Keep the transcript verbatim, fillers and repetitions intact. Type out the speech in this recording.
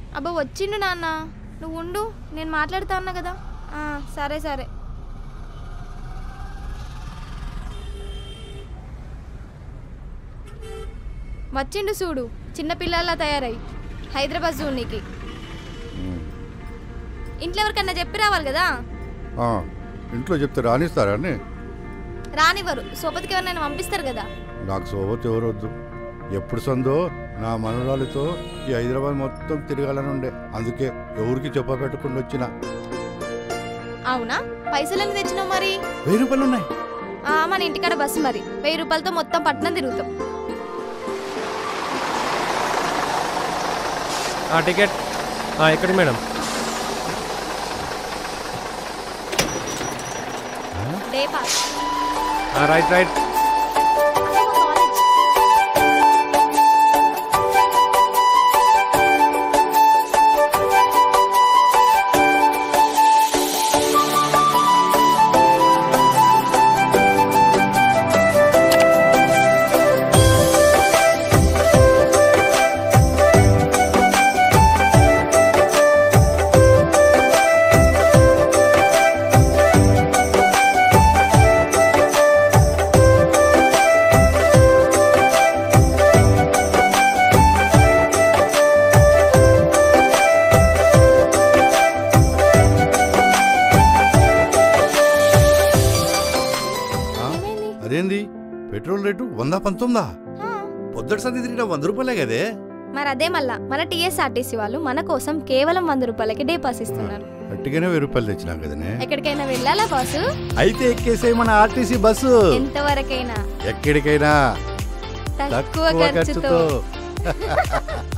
అబ్బా వచ్చిండు నాన్న, నువ్వు ఉండు, నేను మాట్లాడుతా అన్నా కదా. సరే సరే. వచ్చిండు చూడు, చిన్నపిల్లల్లా తయారై హైదరాబాద్ జూనికి. ఇంట్లో ఎవరికన్నా చెప్పి రావాలి కదా. ఇంట్లో చెప్తే రానిస్తారా? రానివ్వరు, సోపతికి ఎవరినైనా పంపిస్తారు కదా. నాకు సోపతి ఎవరొద్దు. ఎప్పుడు సందో నా మనవరాలితో ఈ హైదరాబాద్ మొత్తం తిరగాలని ఉండే, అందుకే ఎవరికి చెప్పబెట్టకుండా వచ్చిన. అవునా? పైసలన్నీ తెచ్చినావు మరి? వెయ్యి రూపాయలు ఉన్నాయి. మన ఇంటికాడ బస్సు మరి, వెయ్యి రూపాయలతో మొత్తం పట్టణం తిరుగుతాం. టికెట్ ఎక్కడి madam? Day pass. Right right. అదేంది పెట్రోల్ రేటు వంద పంతొమ్మిదా? పొద్దుటి సంది తిరిగిన వంద రూపాయలే కదే. మరి అదే మళ్ళా మన టీఎస్ఆర్టీసీ వాళ్ళు మన కోసం కేవలం వంద రూపాయలకి డే పాస్ ఇస్తున్నారు. అట్టిగానే వెయ్యి రూపాయలు తెచ్చినాం కదనే. ఎక్కడికైనా వెళ్ళాలా బాసు? అయితే ఎక్కేసే మన ఆర్టీసీ బస్సు. ఎంతవరకైనా ఎక్కడికైనా తక్కువ ఖర్చుతో.